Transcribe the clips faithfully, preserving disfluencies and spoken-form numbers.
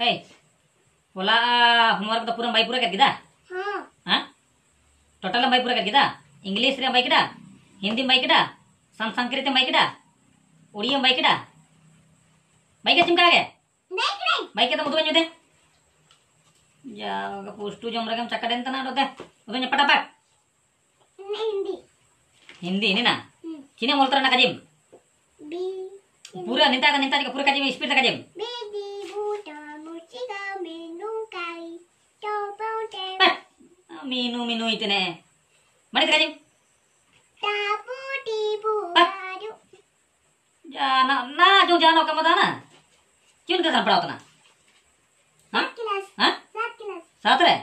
Eh, pola homework तो पूरा by पूरा कर kita? हाँ। हाँ? टोटल बाई पूरा कर kita? इंग्लिश रे बाई kita? हिंदी बाई kita? संस्कृत बाई kita? उड़िया बाई kita? बाई क्या चिमका गया? नहीं नहीं। बाई क्या तो मुझे नहीं दे? जा का पोस्टू जो मरके हम चक्कर देंता ना डोते? उधर न्यापटा पाक? हिंदी। हिंदी नहीं ना? किन्हें बोलता ना काजिम? बी। पूरा निता का निता का पूरा काजिम स्पीड काजिम? बेबी बूटा मुर्चिका मेनू काई टोपोटे। मीनू मीनू इतने मनी काजिम? टापू टीपू आजू। जाना ना जो जानो का मत आना? क्यों नहीं पढ़ा उतना? हाँ? क्लास। हाँ? सात क्लास। सात रे?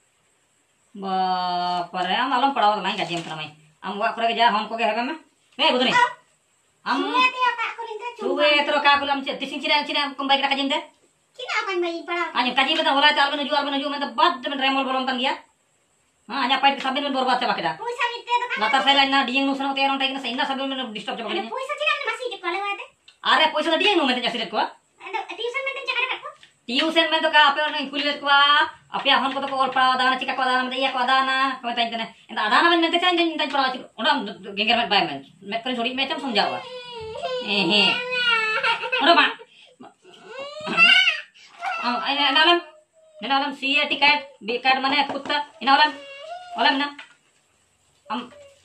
बाप रे हम आलम पढ़ाओ तो नहीं काजिम करना मैं हम वाक करे जा हम को के है मैं ए बुधनी हम सुबह तेरो का कुलम से तिसिंग चिरा चिरा कम बाइक काजिम दे किना अपन भाई पढ़ा आज काजिम बता होला चाल में जुआल में जो मैं तो बद में रेमोल बोलम तन गया हां आज पाइट सब में बर्बाद से बाकदा पैसा मिलते तो का लता से ना डिंग नु सुनो तेरो टाइम ना सैना सब में डिस्टर्ब से बाकदा पैसा चिरा में मसी के कॉलेज आते अरे पैसा डिंग नु में जैसे को ट्यूशन में चक्कर काटो ट्यूशन में तो का पे नहीं पुलिस को अपया हन को तो और पढ़ा दाना चिका को दाना में या को दाना को ताई तने इंदा दाना में में चाइन चाइन पढ़ा ओडा गेंगर में बाय में मैं कर छोड़ी मैं चम समझावा ए हे ओडा मा आ नालम नालम C A T cat B cat माने कुत्ता इनालम ओलम ना हम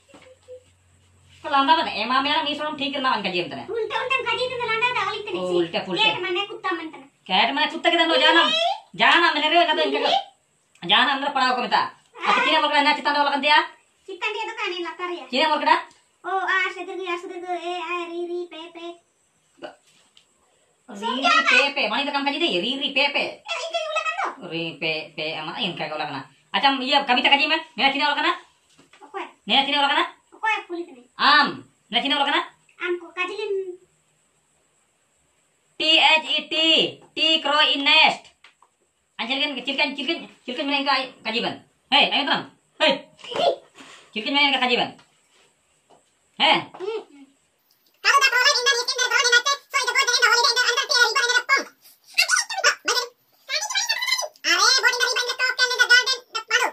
लांदा में एमा मेरा मी सोम ठीक ना अंक जीम तने उल्टा उल्टा काजी तो लांदा दा वाली तने उल्टे पुल्टे कैट माने कुत्ता मन तने कैट माने कुत्ता के दनो जाना जाना मैंने रे ना तो इनके जाना अंदर पढ़ाओ को बता अच्छा किने मोर ना चिता वाला दिया चिता दिया तो काने लता रे किने मोर कड़ा ओ आ से दीर्घ आ से दीर्घ ए आ री री पे पे री री पे पे मानी तो काम काजी दे री री पे पे इनके बोला कानो री पे पे अमा इनका को लगना अच्छा ये कविता काजी में मेरा किने वाला ना ओए मेरा किने वाला ना ओए पुलिस ने आम मेरा किने वाला ना हमको काजिलिन T H E T the crow in nest अंचलकन चिलकन चिलकन चिलकन में इनका काजीबन है आई मतलब है चिलकन में इनका काजीबन है Kalau tak perlu indah miskin dan perlu dinasti, so itu boleh dah holiday dan antar tiada ribu dan ada pom. Are boleh dari banyak top kan the garden the padu.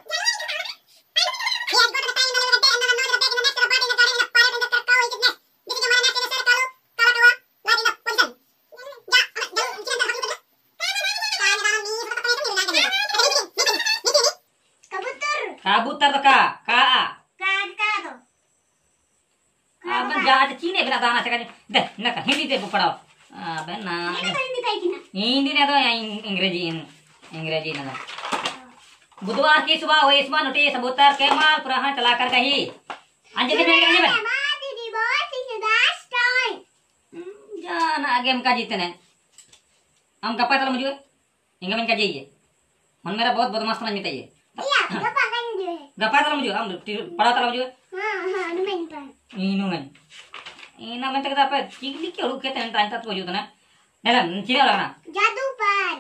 He has got the time in the day and the know the bag in the next the body in the garden the parrot in the cow is nest. This is mana nasi sir kalau kalau dua lagi the position. Ja, jauh jangan tak habis. Kan dalam ni sudah pakai itu ni lagi. Kabutar. kabutar तो का का Ka ka tu. अपन जा चीने बिना दाना से काजी दे ना का हिंदी दे पढ़ाओ अबे ना Ini kan ini kayak gini. Hindi ने तो अंग्रेजी अंग्रेजी ना बुधवार की सुबह हुई इसमें नोटिस सबूतर के माल पुराना चला कर कही अंजलि में क्या बन Mati di bawah sini dasar. जाना आगे हम का जीते ने हम कपा तला मुझे इंगा में का जाइए मन मेरा बहुत बदमाश समझ में चाहिए Iya, apa kan dia? गपा तला मुझे हम पढ़ा तला मुझे हाँ हाँ lumayan kan. inu men ina men tak dapat cili ke lu keten tan tat wajud na dalam cili वाला ना जादू पर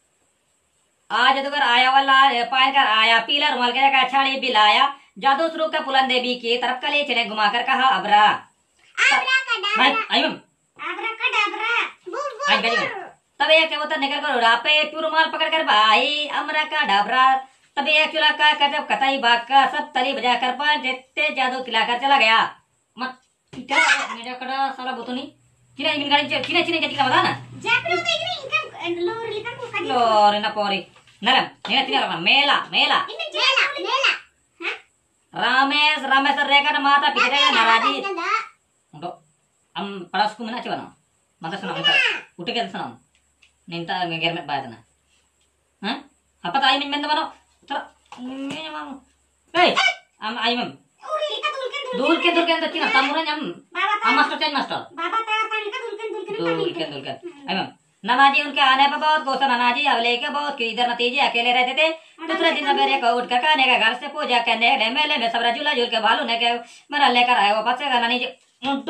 आज जादूगर आया वाला पाए कर आया पीला रुमाल के का छाड़ी बिलाया जादू शुरू का पुलन देवी की तरफ का ले चले घुमाकर कहा अबरा आबरा का भाई डाबरा आइम आबरा का डाबरा बुर आई बुर गई तब एक वो तो निकल कर उड़ा पे प्यू रुमाल पकड़ कर भाई अमरा का डाबरा तब एक चुला का कदम कताई बाग का सब तली बजा कर पांच जेते जादू खिलाकर चला गया मत क्या मेरा कड़ा साला बोतनी चिना इन गाड़ी चिना चिना क्या बता ना जापरो तो इकनी इनका लोर लिखा को कदी लोर ना पोरी नरम ये चिना लगा मेला मेला इन मेला मेला हां रामेश रामेश रेखा माता पिता नाराजी ada untuk am parasku mana coba no mata senang kita udah kita senang ninta ngegermet bayar na hah apa tak ayam men mana ter ini mau hei am ayam uri ka dulken dulken dulken tu cina tamuran am am master chain master बाबा तैयार पानी का दulken dulken dulken dulken ayam नानाजी उनके आने पर बहुत गुस्सा नानाजी अब लेके बहुत कि इधर नतीजे अकेले रहते थे दूसरे दिन सवेरे को उठ कर खाने का घर से पूजा करने गए मेले में सब झूला झूल के भालू ने के मेरा लेकर आए वो बच्चे का नानी जी तो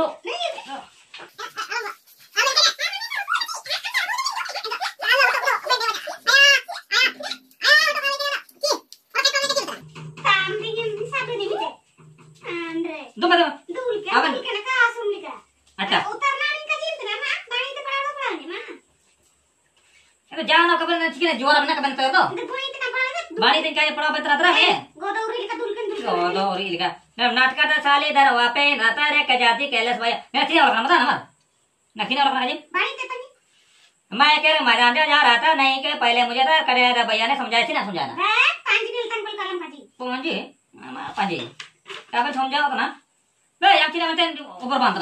तुम बताओ dulken dulken ka asum nika अच्छा utarna nika jintra na bani te pala pala ni mana jangan aku ben cikin juara benar kapan tuh. Itu boy itu kan banget. Bani tin kaya pura betra tra he. Godauri lika dulkan dulkan. Oh, no ri lika. Nah, natka ta sale dar wape nata re kajati keles baya. Nah, sini orang mata nama. Nah, sini orang aja. Baik itu nih. मैं कह रहा मैं जानते जा रहा था नहीं कि पहले मुझे था करे था भैया ने समझाया थी ना समझाना Eh, panji nilkan bel kalam kaji. पंजी पंजी काबे समझाओ तो ना बे yang cina menten ऊपर बांधना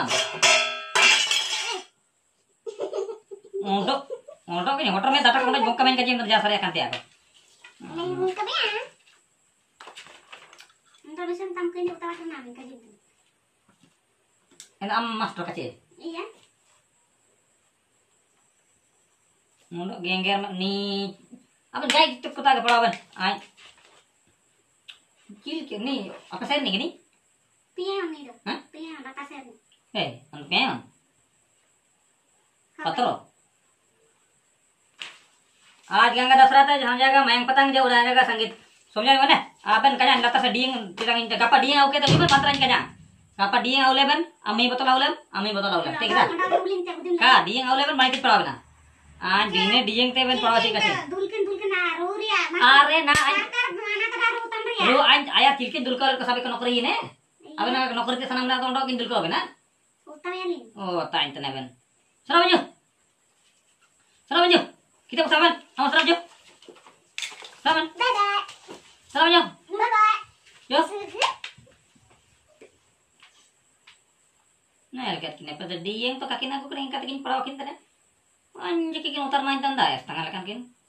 untuk untuk ini motor में dapat untuk buka main kaji untuk jasa kan tiap Nai muka be ah. Entar bisa tamkin utara sana kaji. ini am master kecil Iya. untuk gengger ni apa gay itu kita ke perawan ay kil kil ni apa saya ni gini Piang nih dong. Hah? Piang rata ser. eh anu peang patro आज गंगा दशरथ है जहाँ जाएगा मैं पतंग जो उड़ाने का संगीत समझा मैंने आपन कजान लता से डींग तिरंग इन गप्पा डींग ओके तो बिल्कुल मंत्र इन कजान गप्पा डींग औले बन अम्मी बतला औले अम्मी बतला औले ठीक है Ada uling tak udin. का डींग औले बन माइक पड़ा बना आज दिने डींग ते बन पड़ा ठीक है Dulkan dulkan na roria. अरे ना Karkar mana kada rutan ria. रो आज आया तिलके दुलकर का सबे का नौकरी ने अब ना नौकरी ते सनम ना तो उनको किन दुलकर होगा ना Utayani. ओ ताइन तने बन सरा बजो सरा बजो kita bersama sama sara bajो sama Dadah. sara bajो Dadah. yo nah lihat kini pada dia yang tuh kaki aku kering kata kini perawakin tadi anjir kini utar main tanda ya setengah lekan kini